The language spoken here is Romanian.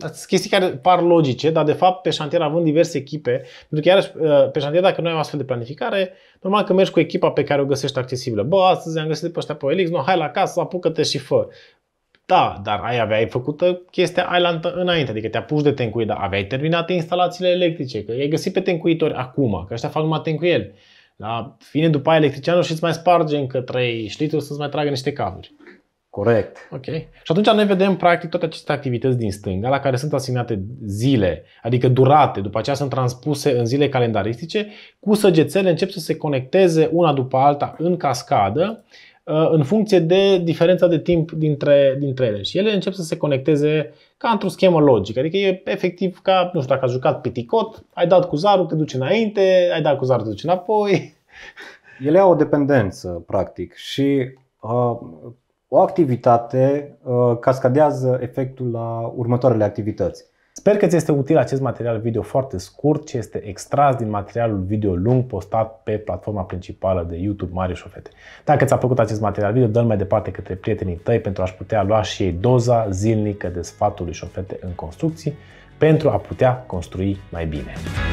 Sunt chestii care par logice, dar de fapt pe șantier având diverse echipe, pentru că iarăși pe șantier dacă nu ai o astfel de planificare, normal că mergi cu echipa pe care o găsești accesibilă. Bă, astăzi am găsit pe ăștia pe OLX, hai la casă, apucă-te și fă. Da, dar aveai făcută chestia aia înainte, adică te apuci de tencuit, dar aveai terminat instalațiile electrice, că i-ai găsit pe tencuitori acum, că ăștia fac numai tencuieli. Dar vine după aia electricianul și îți mai sparge încă 3 șlituri să-ți mai tragă niște cabluri. Corect. Ok. Și atunci noi vedem practic toate aceste activități din stânga, la care sunt asignate zile, adică durate, după aceea sunt transpuse în zile calendaristice, cu săgețele încep să se conecteze una după alta în cascadă, în funcție de diferența de timp dintre ele. Și ele încep să se conecteze ca într-o schemă logică. Adică e efectiv ca, nu știu, dacă ai jucat piticot, ai dat cu zarul, te duci înainte, ai dat cu zarul, te duci înapoi. Ele au o dependență, practic, și o activitate cascadează efectul la următoarele activități. Sper că ți este util acest material video foarte scurt ce este extras din materialul video lung postat pe platforma principală de YouTube Marius Șofete. Dacă ți-a plăcut acest material video, dă-l mai departe către prietenii tăi pentru a-și putea lua și ei doza zilnică de sfaturi Șofete în construcții pentru a putea construi mai bine.